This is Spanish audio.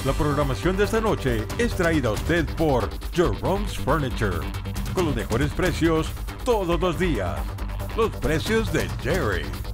La programación de esta noche es traída a usted por Jerome's Furniture, con los mejores precios todos los días. Los precios de Jerry.